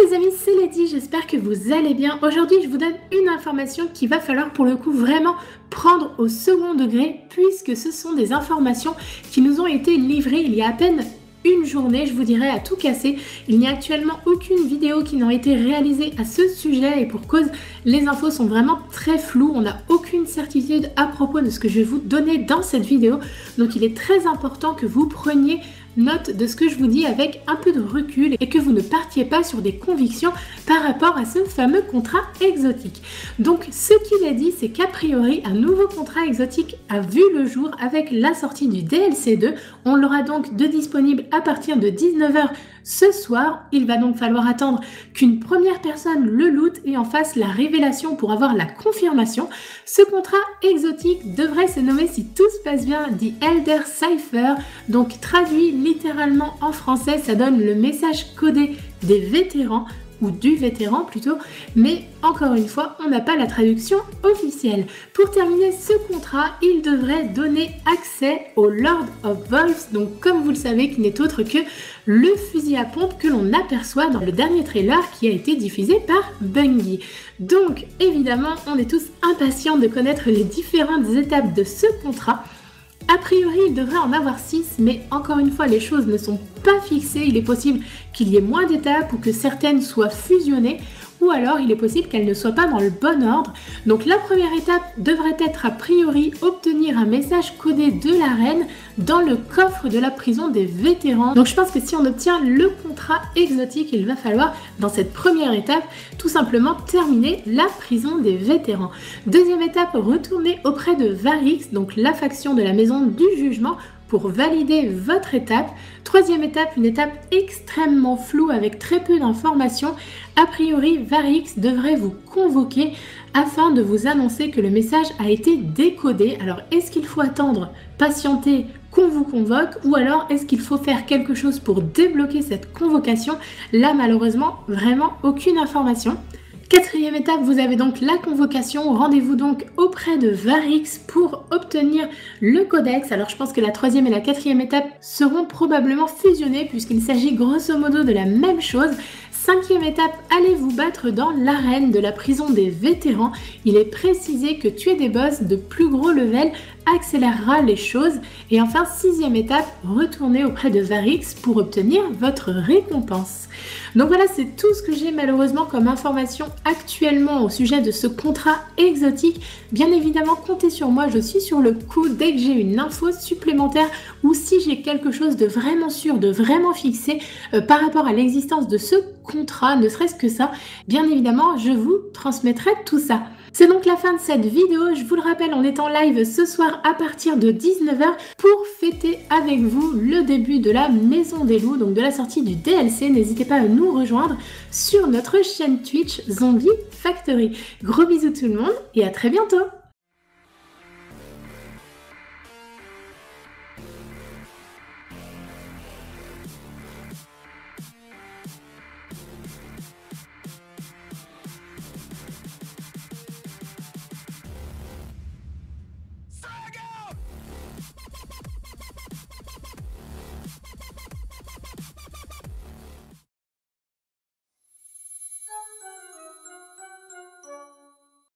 les amis, c'est Lady, j'espère que vous allez bien. Aujourd'hui, je vous donne une information qu'il va falloir pour le coup vraiment prendre au second degré puisque ce sont des informations qui nous ont été livrées il y a à peine une journée, je vous dirais, à tout casser. Il n'y a actuellement aucune vidéo qui n'a été réalisée à ce sujet et pour cause, les infos sont vraiment très floues. On n'a aucune certitude à propos de ce que je vais vous donner dans cette vidéo. Donc il est très important que vous preniez note de ce que je vous dis avec un peu de recul et que vous ne partiez pas sur des convictions par rapport à ce fameux contrat exotique. Donc ce qu'il a dit, c'est qu'a priori un nouveau contrat exotique a vu le jour avec la sortie du DLC 2. On l'aura donc de disponible à partir de 19 h ce soir. Il va donc falloir attendre qu'une première personne le loot et en fasse la révélation pour avoir la confirmation. Ce contrat exotique devrait se nommer, si tout se passe bien, The Elder Cipher. Donc traduit littéralement en français, ça donne le message codé des vétérans, ou du vétéran plutôt, mais encore une fois, on n'a pas la traduction officielle. Pour terminer ce contrat, il devrait donner accès au Lord of Wolves, donc comme vous le savez, qui n'est autre que le fusil à pompe que l'on aperçoit dans le dernier trailer qui a été diffusé par Bungie. Donc évidemment, on est tous impatients de connaître les différentes étapes de ce contrat. A priori, il devrait en avoir 6, mais encore une fois, les choses ne sont pas fixées. Il est possible qu'il y ait moins d'étapes ou que certaines soient fusionnées, ou alors il est possible qu'elles ne soient pas dans le bon ordre. Donc la première étape devrait être a priori obtenir un message codé de l'arène dans le coffre de la prison des vétérans. Donc je pense que si on obtient le contrat exotique, il va falloir dans cette première étape tout simplement terminer la prison des vétérans. Deuxième étape, retourner auprès de Varix, donc la faction de la maison du jugement, pour valider votre étape. Troisième étape, une étape extrêmement floue avec très peu d'informations. A priori, Varix devrait vous convoquer afin de vous annoncer que le message a été décodé. Alors, est-ce qu'il faut attendre, patienter, qu'on vous convoque, ou alors est-ce qu'il faut faire quelque chose pour débloquer cette convocation? Là, malheureusement, vraiment aucune information. Quatrième étape, vous avez donc la convocation. Rendez-vous donc auprès de Varix pour obtenir le codex. Alors je pense que la troisième et la quatrième étape seront probablement fusionnées puisqu'il s'agit grosso modo de la même chose. Cinquième étape, allez vous battre dans l'arène de la prison des vétérans. Il est précisé que tuer des boss de plus gros level accélérera les choses. Et enfin, sixième étape, retournez auprès de Varix pour obtenir votre récompense. Donc voilà, c'est tout ce que j'ai malheureusement comme information actuellement au sujet de ce contrat exotique. Bien évidemment, comptez sur moi, je suis sur le coup dès que j'ai une info supplémentaire ou si j'ai quelque chose de vraiment sûr, de vraiment fixé par rapport à l'existence de ce contrat, ne serait-ce que ça, bien évidemment, je vous transmettrai tout ça. C'est donc la fin de cette vidéo. Je vous le rappelle, on est en live ce soir à partir de 19 h pour fêter avec vous le début de la Maison des Loups, donc de la sortie du DLC. N'hésitez pas à nous rejoindre sur notre chaîne Twitch Zombie Factory. Gros bisous tout le monde et à très bientôt!